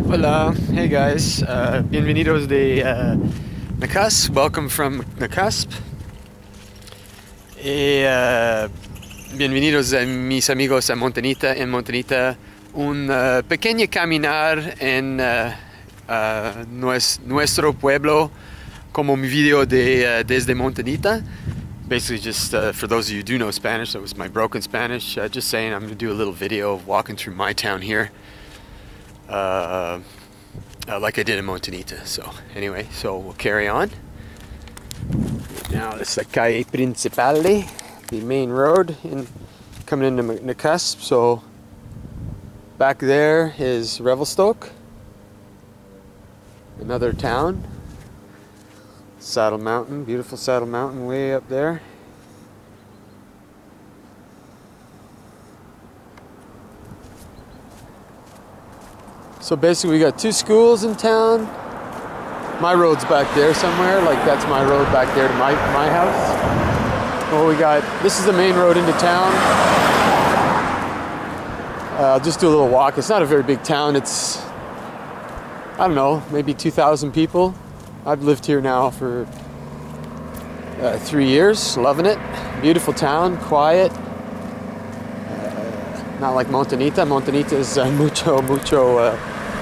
Hola, hey guys, bienvenidos de Nakusp, welcome from Nakusp. Bienvenidos a mis amigos a Montañita, en Montañita, un pequeño caminar en nuestro pueblo, como mi video de desde Montañita. Basically just, for those of you who do know Spanish, that was my broken Spanish, just saying I'm going to do a little video of walking through my town here. Like I did in Montañita. So anyway, so we'll carry on. Now this is the calle principale, the main road coming into Nakusp. So back there is Revelstoke, another town. Saddle Mountain, beautiful Saddle Mountain way up there. So basically we got two schools in town. My road's back there somewhere, like that's my road back there to my house. Well, this is the main road into town. I'll just do a little walk. It's not a very big town. It's, I don't know, maybe 2,000 people. I've lived here now for 3 years, loving it. Beautiful town, quiet. Not like Montañita. Montañita is mucho. I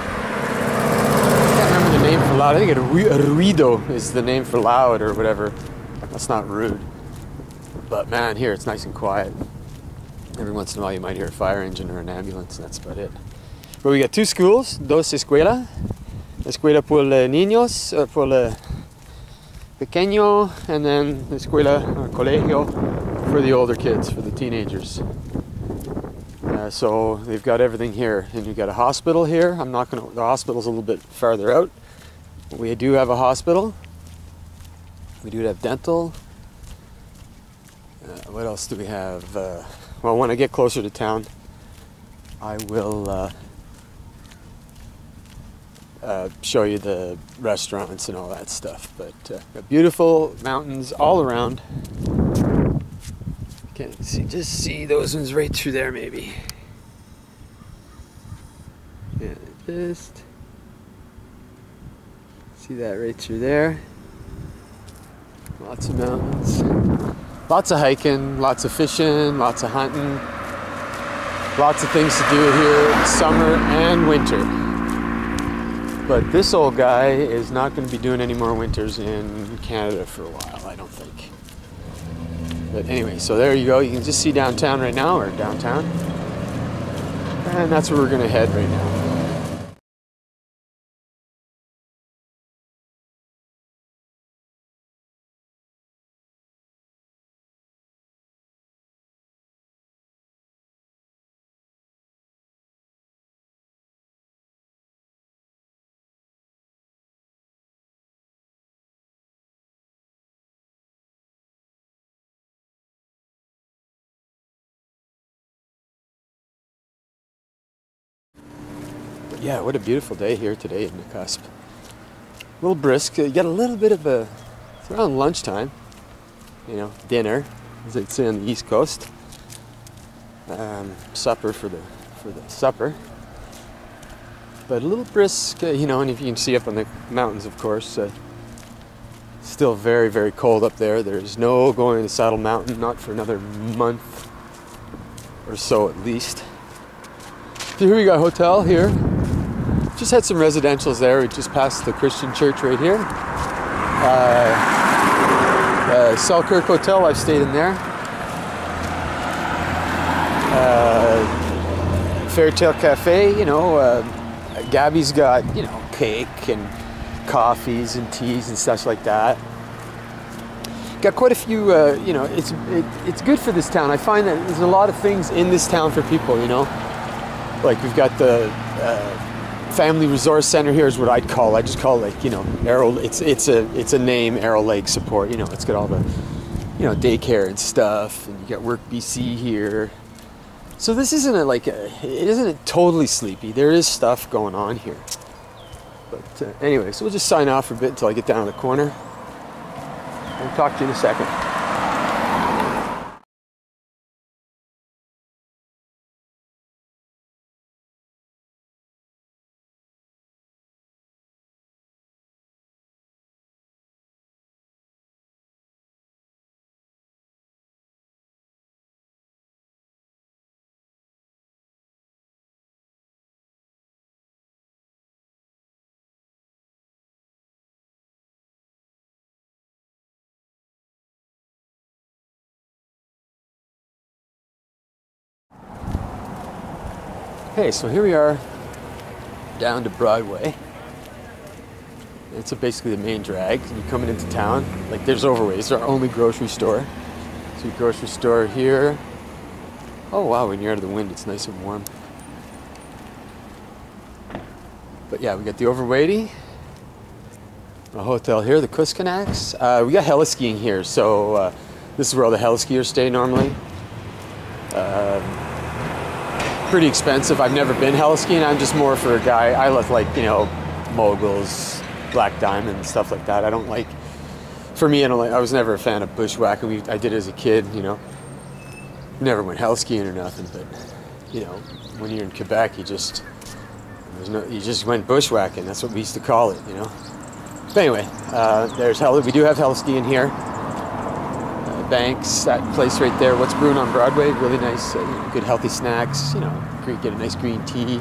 can't remember the name for loud. I think ruido is the name for loud or whatever. That's not rude. But man, here it's nice and quiet. Every once in a while you might hear a fire engine or an ambulance, and that's about it. But we got two schools, dos escuelas. Escuela por niños, por pequeño, and then escuela or colegio for the older kids, for the teenagers. So they've got everything here, and you've got a hospital here. The hospital's a little bit farther out. We do have a hospital. We do have dental. What else do we have? Well, when I get closer to town, I will show you the restaurants and all that stuff. But beautiful mountains all around. Can't see, just see those ones right through there, maybe. Yeah, just see that right through there. Lots of mountains, lots of hiking, lots of fishing, lots of hunting, lots of things to do here, summer and winter. But this old guy is not going to be doing any more winters in Canada for a while, I don't think. But anyway, so there you go. You can just see downtown right now, or downtown. And that's where we're going to head right now. Yeah, what a beautiful day here today in Nakusp. A little brisk. You get a little bit of it's around lunchtime, dinner, as they'd say on the East Coast. Supper for the supper. But a little brisk, and if you can see up on the mountains, of course, still very, very cold up there. There's no going to Saddle Mountain, not for another month or so at least. So here we got a hotel here. Just had some residentials there. We just passed the Christian church right here. Selkirk Hotel, I've stayed in there. Fairtail Cafe, Gabby's got, cake and coffees and teas and stuff like that. Got quite a few, it's good for this town. I find that there's a lot of things in this town for people, Like we've got the Family Resource Center here is what I'd call. I just call it Arrow. It's a name, Arrow Lake Support. It's got all the daycare and stuff, and you got Work BC here. So this isn't it isn't totally sleepy. There is stuff going on here. But anyway, so we'll just sign off for a bit until I get down to the corner. I'll talk to you in a second. Okay, so here we are down to Broadway. It's basically the main drag. You're coming into town. Like there's Overway. It's our only grocery store. So your grocery store here. Oh wow, when you're out of the wind, it's nice and warm. But yeah, we got the Overweighty. A hotel here, the Kuskanaks. We got heliskiing here, so this is where all the heliskiers stay normally. Pretty expensive. I've never been heliskiing. I'm just more for a guy. I like, you know, moguls, black diamond, stuff like that. I don't like. For me, I don't like. I was never a fan of bushwhacking. I did it as a kid, you know. Never went heliskiing or nothing, but you know, when you're in Quebec, you just went bushwhacking. That's what we used to call it, you know. But anyway, we do have heliskiing here. Banks, that place right there. What's Brewing on Broadway? Really nice, you know, good healthy snacks. You know, get a nice green tea.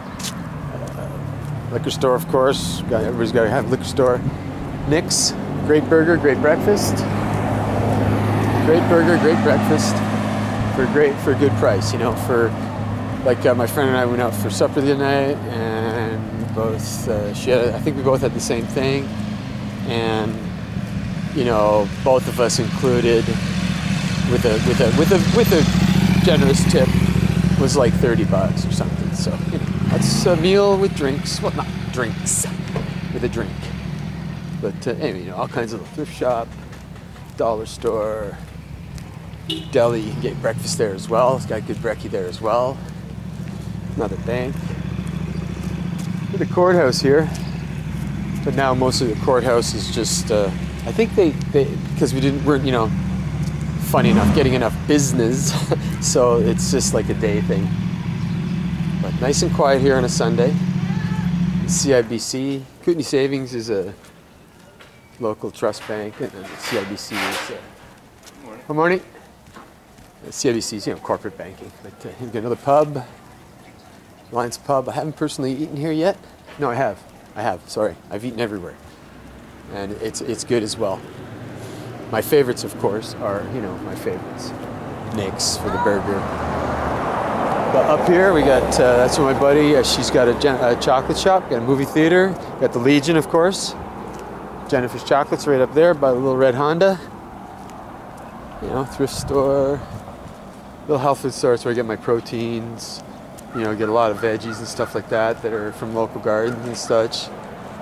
Liquor store, of course. Everybody's got to have a liquor store. Nick's, great burger, great breakfast. Great burger, great breakfast for a good price. You know, for like my friend and I went out for supper the other night, and I think we both had the same thing, and you know, both of us included with a generous tip was like $30 or something. So you know, that's a meal with drinks. Well, not drinks, with a drink. But anyway, you know, all kinds of thrift shop, dollar store, deli. You can get breakfast there as well. It's got good brekkie there as well. Another bank. The courthouse here, but now mostly the courthouse is just. I think they because weren't you know funny enough getting enough business, so it's just like a day thing. But nice and quiet here on a Sunday. CIBC, Kootenay Savings is a local trust bank, and then CIBC is. Good morning. CIBC is, you know, corporate banking. But we've got another pub, Lions Pub. I haven't personally eaten here yet. No, I have. Sorry, I've eaten everywhere. And it's good as well. My favorites, of course, are, you know, my favorites. Nick's for the burger. But up here we got, that's where my buddy, she's got a chocolate shop, got a movie theater, got the Legion, of course. Jennifer's Chocolates right up there by the little red Honda. You know, thrift store. Little health food store, that's where I get my proteins. You know, get a lot of veggies and stuff like that are from local gardens and such.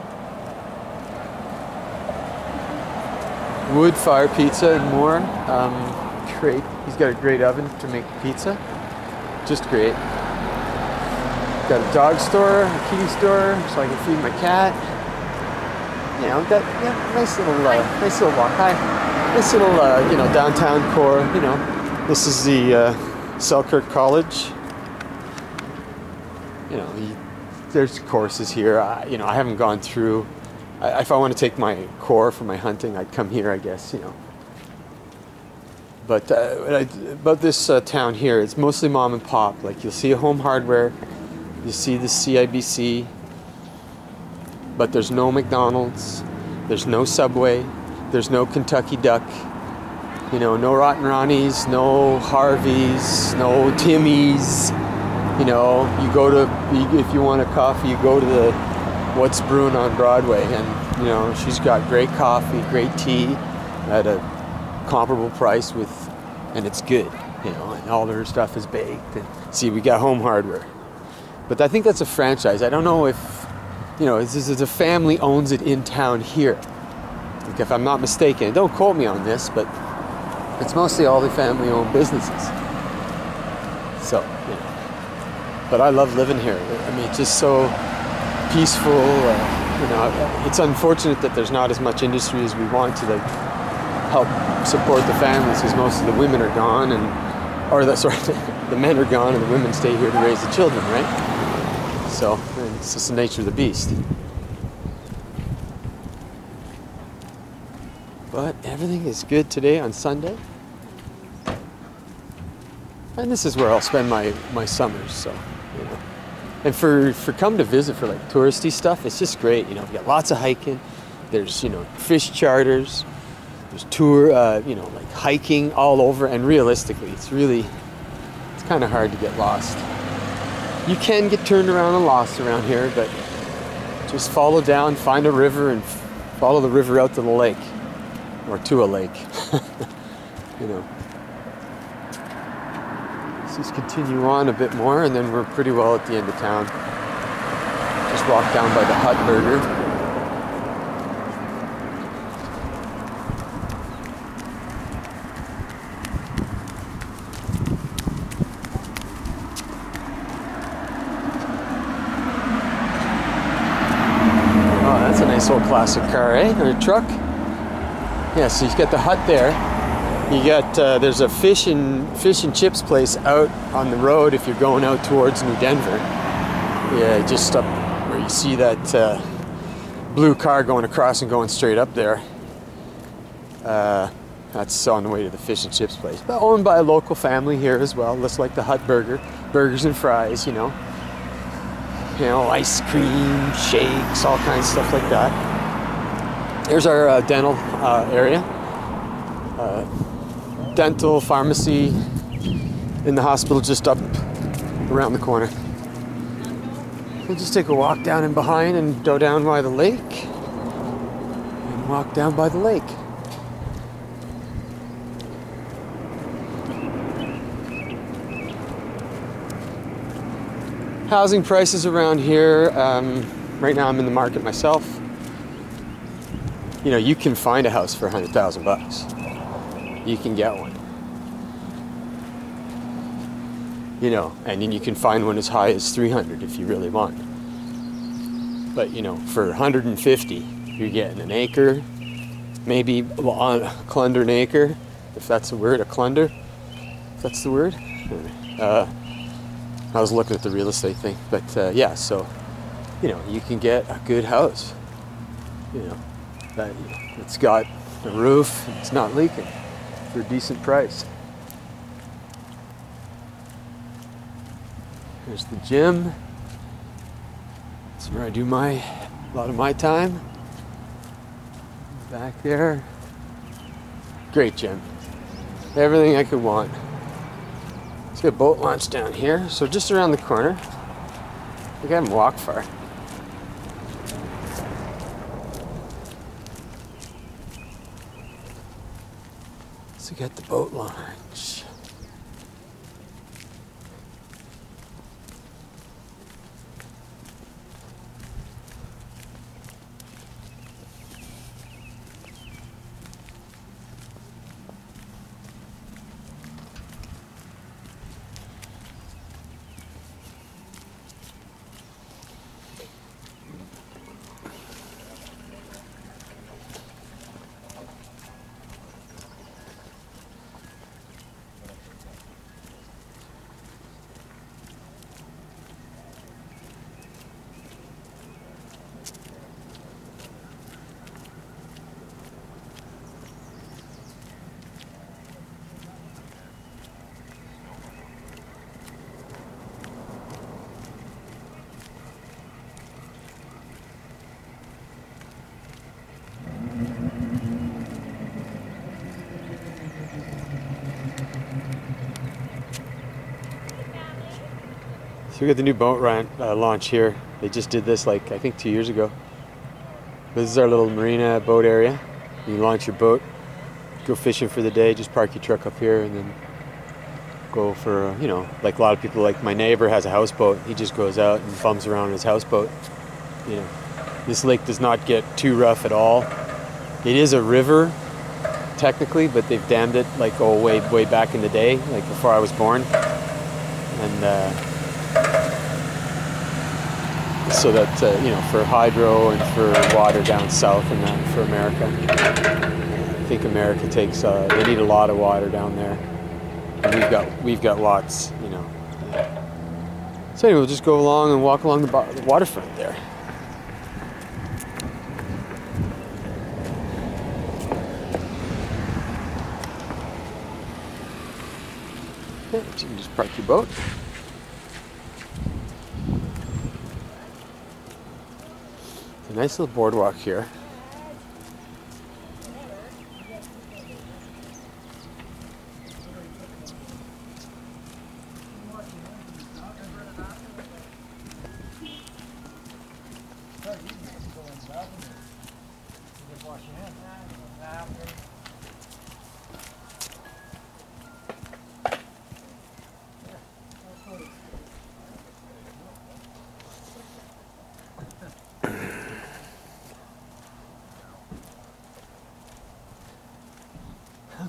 Wood fire pizza and more. Great. He's got a great oven to make pizza. Just great. Got a dog store, a kitty store, so I can feed my cat. You know, nice little walk. Hi. Nice little, you know, downtown core. You know, this is the Selkirk College. You know, there's courses here. You know, I haven't gone through. If I want to take my core for my hunting, I'd come here, I guess, you know. But about this town here, it's mostly mom and pop. Like, you'll see a Home Hardware, you see the CIBC, but there's no McDonald's, there's no Subway, there's no Kentucky Duck, you know, no Rotten Ronnie's, no Harvey's, no Timmy's. You know, if you want a coffee, you go to the What's Brewing on Broadway, and you know, she's got great coffee, great tea at a comparable price and it's good, you know, and all her stuff is baked. And see, we got Home Hardware, but I think that's a franchise. I don't know if, you know, this is a family owns it in town here. Like, if I'm not mistaken, don't quote me on this, but it's mostly all the family-owned businesses. So, you know, but I love living here. I mean, it's just so peaceful. You know, it's unfortunate that there's not as much industry as we want to like help support the families, because most of the women are gone, the men are gone, and the women stay here to raise the children, right? So it's just the nature of the beast. But everything is good today on Sunday, and this is where I'll spend my summers. So, you know. And for come to visit for like touristy stuff, it's just great. You know, we got lots of hiking. There's, you know, fish charters. There's you know, like hiking all over. And realistically, it's kind of hard to get lost. You can get turned around and lost around here, but just follow down, find a river, and follow the river out to the lake, or to a lake. You know. Let's just continue on a bit more, and then we're pretty well at the end of town. Just walk down by the Hut Burger. Nice old classic car, eh? Or a truck. Yeah, so you've got the Hut there. You got there's a fish and chips place out on the road if you're going out towards New Denver. Yeah, just up where you see that blue car going across and going straight up there. That's on the way to the fish and chips place. But owned by a local family here as well. Looks like the Hut Burger, burgers and fries, you know. You know, ice cream, shakes, all kinds of stuff like that. There's our dental area. Dental pharmacy in the hospital just up around the corner. We'll just take a walk down in behind and go down by the lake. And walk down by the lake. Housing prices around here, right now I'm in the market myself. You know, you can find a house for $100,000. You can get one. You know, and then you can find one as high as 300 if you really want. But you know, for 150, you're getting an acre, maybe a clunder an acre, if that's the word, a clunder, if that's the word. I was looking at the real estate thing, but yeah, so, you know, you can get a good house, you know, that it's got a roof, it's not leaking, for a decent price. Here's the gym. That's where I do a lot of my time. Back there. Great gym. Everything I could want. Let's get a boat launch down here. So just around the corner. I think I haven't walked far. So we got the boat launch. So we got the new boat launch here. They just did this like, I think 2 years ago. This is our little marina boat area. You launch your boat, go fishing for the day, just park your truck up here and then go for, you know, like a lot of people, like my neighbor has a houseboat. He just goes out and bums around in his houseboat. You know, this lake does not get too rough at all. It is a river, technically, but they've dammed it like way back in the day, like before I was born. And so that, you know, for hydro and for water down south and that for America. I think America takes, they need a lot of water down there. And we've got lots, you know. So anyway, we'll just go along and walk along the waterfront there. Okay, so you can just park your boat. It's a nice little boardwalk here.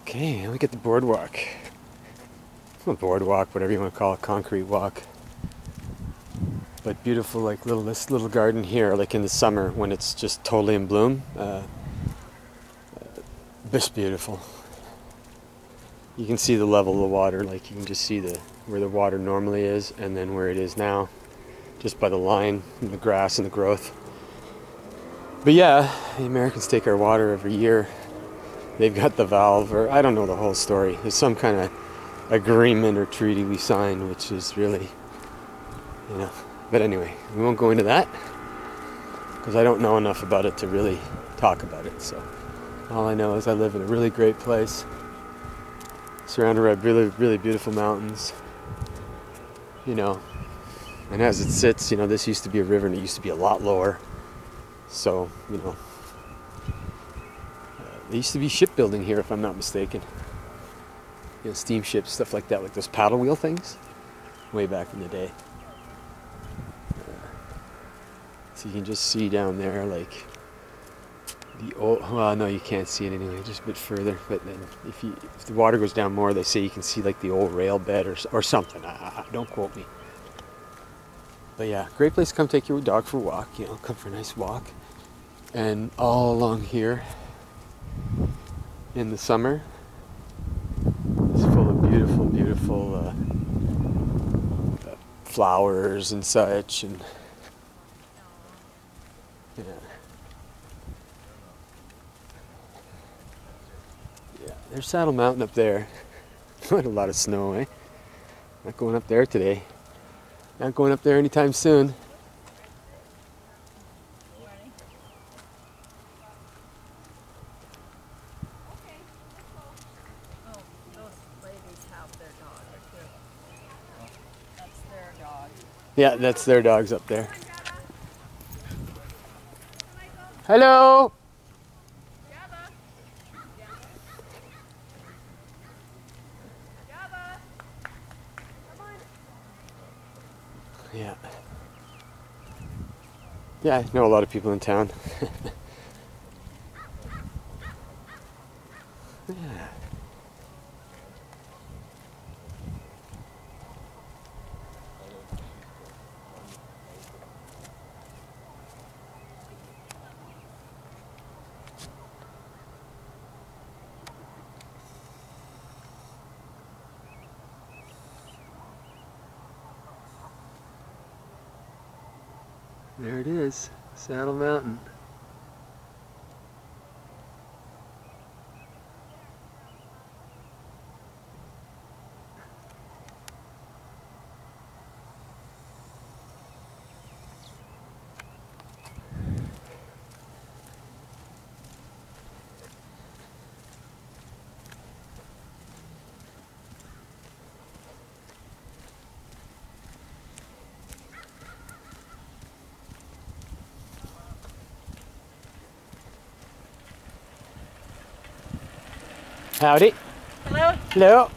Okay, look at the boardwalk. Well, boardwalk, whatever you want to call it, concrete walk. But beautiful, like this little garden here, like in the summer when it's just totally in bloom. Just beautiful. You can see the level of the water, like you can just see where the water normally is and then where it is now, just by the line and the grass and the growth. But yeah, the Americans take our water every year. They've got the valve, or I don't know the whole story. There's some kind of agreement or treaty we signed, which is really, But anyway, we won't go into that because I don't know enough about it to really talk about it. So all I know is I live in a really great place, surrounded by really, really beautiful mountains. And as it sits, this used to be a river and it used to be a lot lower. So, there used to be shipbuilding here, if I'm not mistaken. Steamships, stuff like that, like those paddle wheel things, way back in the day. So you can just see down there, like, the old, well, no, you can't see it anyway, just a bit further. But then if the water goes down more, they say you can see, like, the old rail bed or something. Don't quote me. But yeah, great place to come take your dog for a walk, come for a nice walk. And all along here, in the summer, it's full of beautiful, beautiful flowers and such, and yeah, there's Saddle Mountain up there. Not a lot of snow, eh? Not going up there today. Not going up there anytime soon. Yeah, that's their dogs up there. Hello. Yeah. Yeah, I know a lot of people in town. Yeah. There it is, Saddle Mountain. Howdy. Hello. Hello.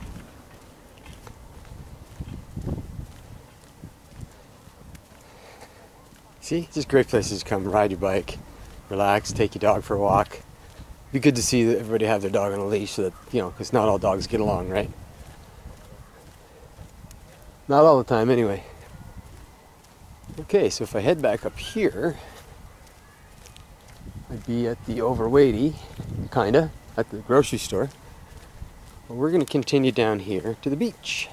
See, just great places to come ride your bike, relax, take your dog for a walk. Be good to see that everybody have their dog on a leash, so that, because not all dogs get along, right? Not all the time, anyway. Okay, so if I head back up here, I'd be at the Overweighty, kinda, at the grocery store. But we're going to continue down here to the beach.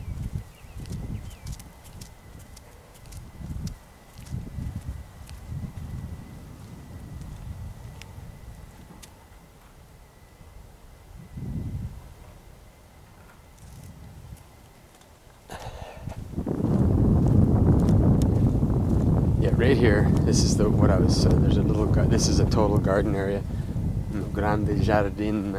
Yeah, right here, this is what I was, there's a little, this is a total garden area. Grande Jardin.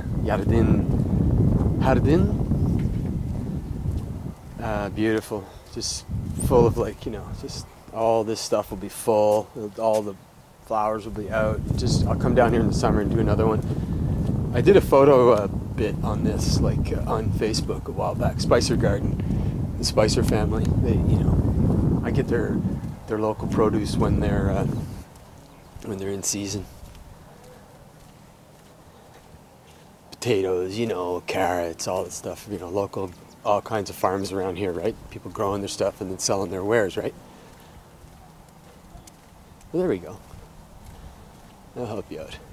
Beautiful, just full of, like, just all this stuff will be full, all the flowers will be out. I'll come down here in the summer and do another one. I did a photo bit on this, like, on Facebook a while back. Spicer Garden, the Spicer family, they, I get their local produce when they're in season. potatoes, you know, carrots, all this stuff, you know, local, all kinds of farms around here, right? People growing their stuff and then selling their wares, right? Well, there we go. That'll help you out.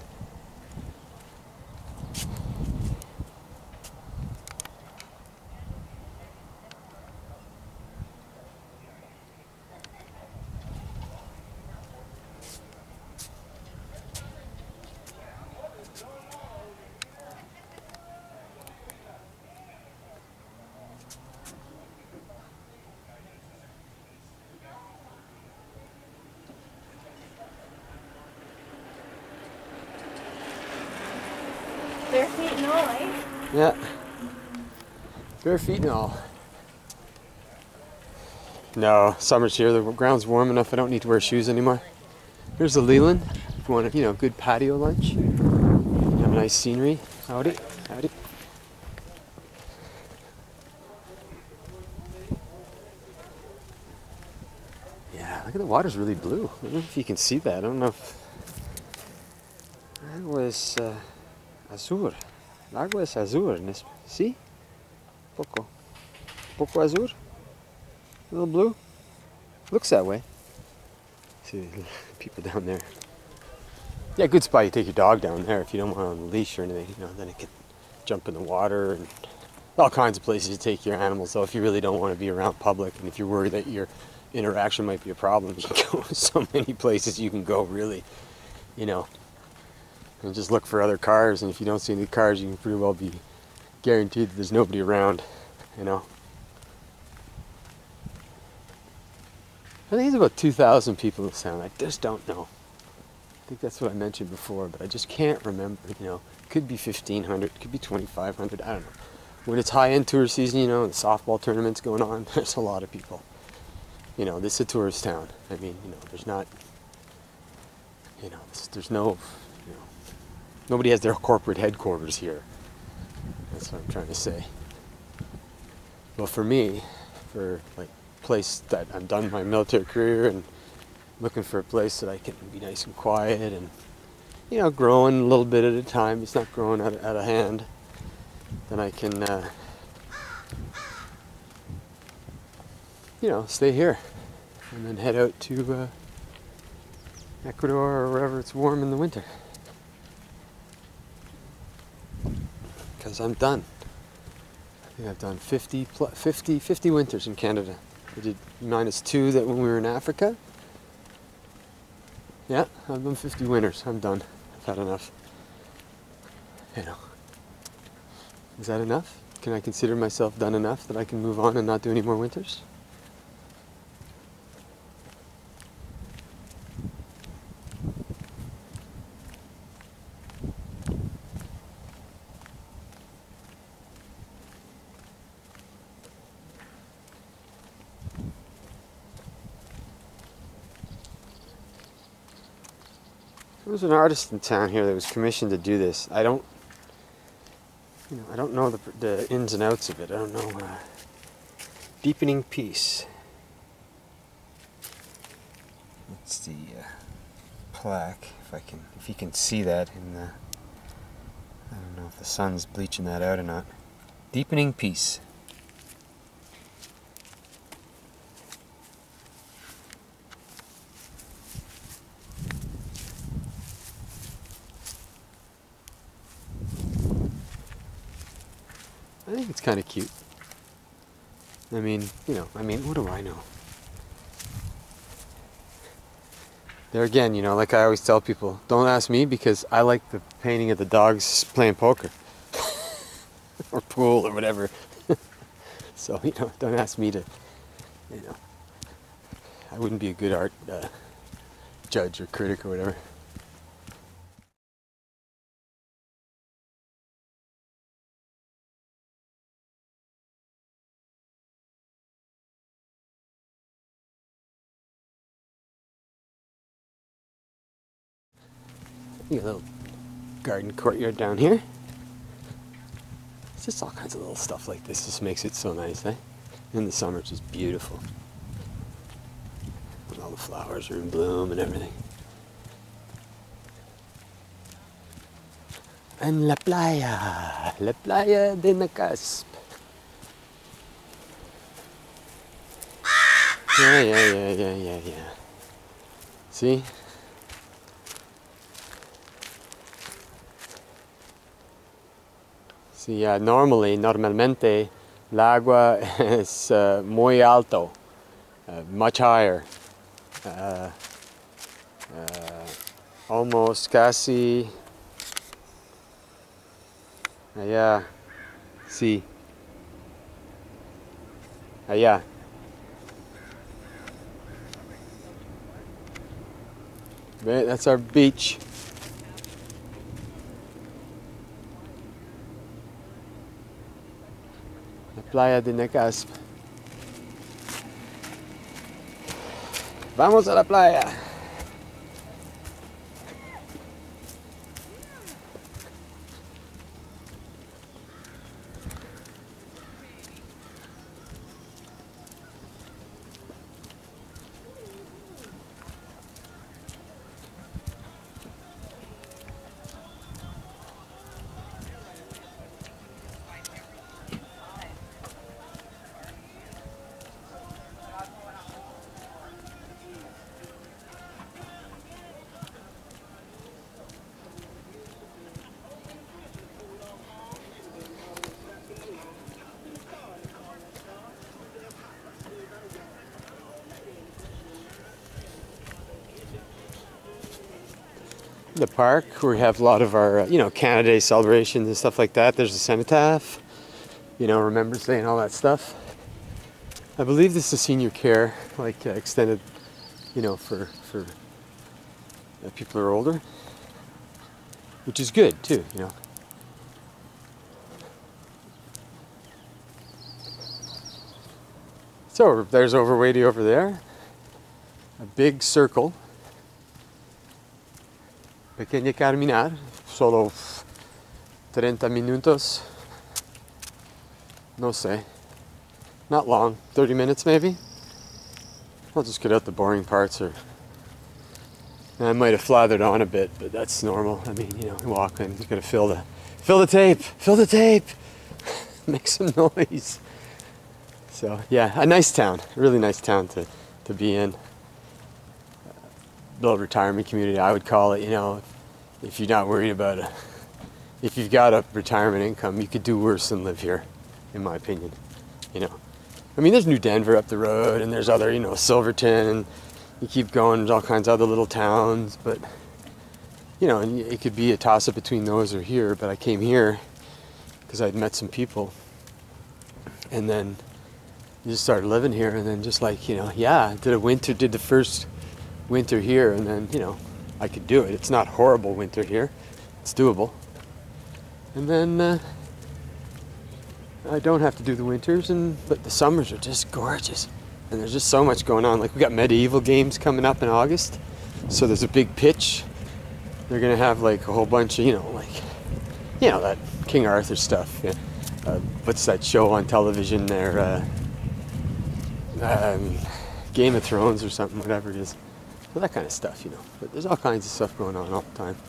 Bare feet and all, eh? Yeah. Bare feet and all. No, summer's here. The ground's warm enough. I don't need to wear shoes anymore. Here's the Leland. If you want a, you know, good patio lunch. Have nice scenery. Howdy. Howdy. Yeah, look at the water's really blue. I don't know if you can see that. I don't know if that was azul. L'agua es azul. See? Poco azul. A little blue. Looks that way. See people down there. Yeah, good spot. You take your dog down there if you don't want it on a leash or anything. You know, then it can jump in the water and all kinds of places to take your animals. So if you really don't want to be around public and if you're worried that your interaction might be a problem, you can go so many places you can go, really. You know, and just look for other cars. And if you don't see any cars, you can pretty well be guaranteed that there's nobody around. You know. I think it's about 2,000 people in this town. I just don't know. I think that's what I mentioned before, but I just can't remember. You know, it could be 1,500, it could be 2,500. I don't know. When it's high-end tour season, you know, the softball tournaments going on, there's a lot of people. You know, this is a tourist town. I mean, you know, there's not, you know, there's no, you know, nobody has their corporate headquarters here. That's what I'm trying to say. Well, for me, for like place that I'm done my military career and looking for a place that I can be nice and quiet and, you know, growing a little bit at a time. It's not growing out of hand. Then I can, you know, stay here and then head out to Ecuador or wherever it's warm in the winter. Because I'm done. I think I've done 50 winters in Canada. I did -2 that when we were in Africa. Yeah, I've done 50 winters. I'm done. I've had enough. You know. Is that enough? Can I consider myself done enough that I can move on and not do any more winters? There was an artist in town here that was commissioned to do this. I don't know the ins and outs of it. I don't know. Deepening peace. That's the plaque. If you can see that in the, I don't know if the sun's bleaching that out or not. Deepening peace. I think it's kind of cute. I mean, you know, what do I know? There again, you know, like I always tell people, don't ask me because I like the painting of the dogs playing poker. Or pool or whatever. So, you know, don't ask me to, you know, I wouldn't be a good art judge or critic or whatever. You got a little garden courtyard down here. It's just all kinds of little stuff like this. Just makes it so nice, eh? In the summer, it's just beautiful. And all the flowers are in bloom and everything. En la playa de Nakusp. Yeah. See? See, normalmente, el agua es muy alto, much higher. Almost casi allá. Sí. Allá. That's our beach. La playa de Nakusp. Vamos a la playa. The park where we have a lot of our, Canada Day celebrations and stuff like that. There's a cenotaph, Remembrance Day and all that stuff. I believe this is senior care, like extended, for people who are older, which is good too, So there's Overweighty over there, a big circle. Pequeña caminar, solo 30 minutos, no sé, not long, 30 minutes maybe. I'll just cut out the boring parts, or I might have slathered on a bit, but that's normal. I mean, walking, you're gonna fill the tape, make some noise. So yeah, a nice town, a really nice town to be in. Little retirement community, I would call it. If you're not worried about if you've got a retirement income, you could do worse than live here, in my opinion. I mean, there's New Denver up the road, and there's other, Silverton, and you keep going. There's all kinds of other little towns, but and it could be a toss-up between those or here. But I came here because I'd met some people, and then you just started living here, and then just like did the first winter here, and then I could do it. It's not horrible winter here, it's doable. And then I don't have to do the winters, but the summers are just gorgeous, and there's just so much going on. Like, we got medieval games coming up in August, so there's a big pitch. They're gonna have like a whole bunch of that King Arthur stuff. Yeah. What's that show on television there? Game of Thrones or something, whatever it is. Well, that kind of stuff, But there's all kinds of stuff going on all the time.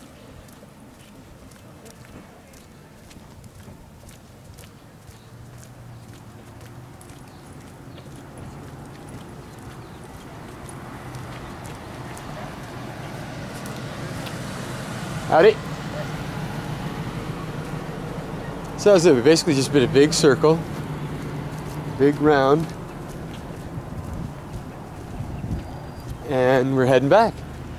Howdy. So that's it. We basically just been a big circle, big round, and we're heading back.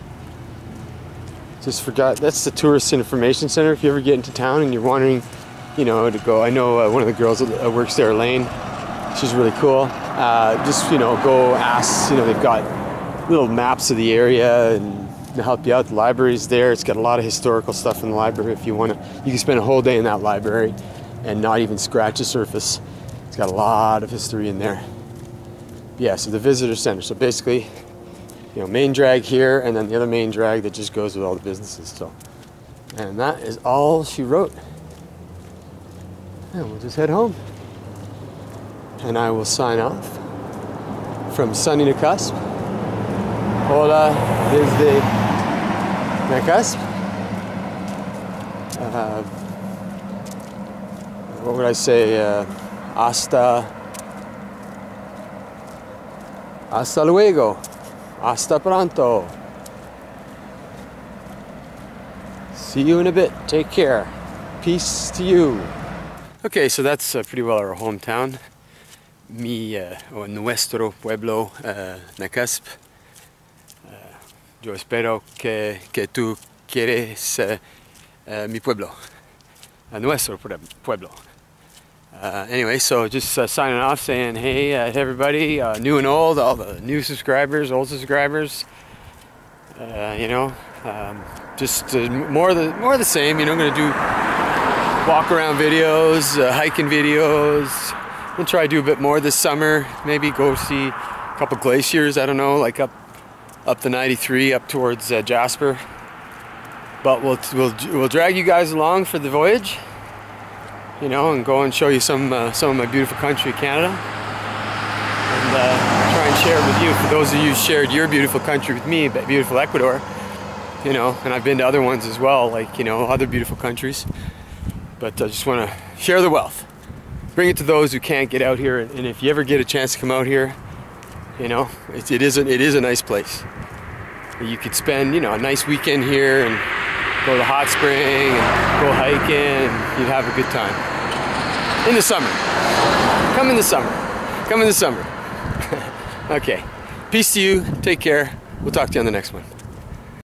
Just forgot, that's the Tourist Information Center. If you ever get into town and you're wondering, to go, I know one of the girls that works there, Elaine, she's really cool. Just, go ask, they've got little maps of the area and they'll help you out. The library's there. It's got a lot of historical stuff in the library if you want to. You can spend a whole day in that library and not even scratch the surface. It's got a lot of history in there. Yeah, so the visitor center. So basically, main drag here, and then the other main drag that just goes with all the businesses. So, and that is all she wrote. And we'll just head home. And I will sign off from sunny Nakusp. Hola desde Nakusp. what would I say? Hasta luego. Hasta pronto. See you in a bit. Take care. Peace to you. Okay, so that's pretty well our hometown. Nuestro pueblo, Nakusp. Yo espero que tú quieres mi pueblo. Nuestro pueblo. Anyway, so just signing off saying hey to everybody, new and old, all the new subscribers, old subscribers. You know, just more of the same. You know, I'm gonna do walk around videos, hiking videos. I'm gonna try to do a bit more this summer. Maybe go see a couple glaciers. I don't know, like up the 93 up towards Jasper. But we'll drag you guys along for the voyage, you know, and go and show you some of my beautiful country, Canada, and try and share it with you. For those of you who shared your beautiful country with me, beautiful Ecuador, you know, and I've been to other ones as well, like, you know, other beautiful countries. But I just want to share the wealth, bring it to those who can't get out here. And if you ever get a chance to come out here, you know, it is a nice place. You could spend, you know, a nice weekend here and go to the hot spring and go hiking, and you'd have a good time. In the summer. Come in the summer. Come in the summer. Okay. Peace to you. Take care. We'll talk to you on the next one.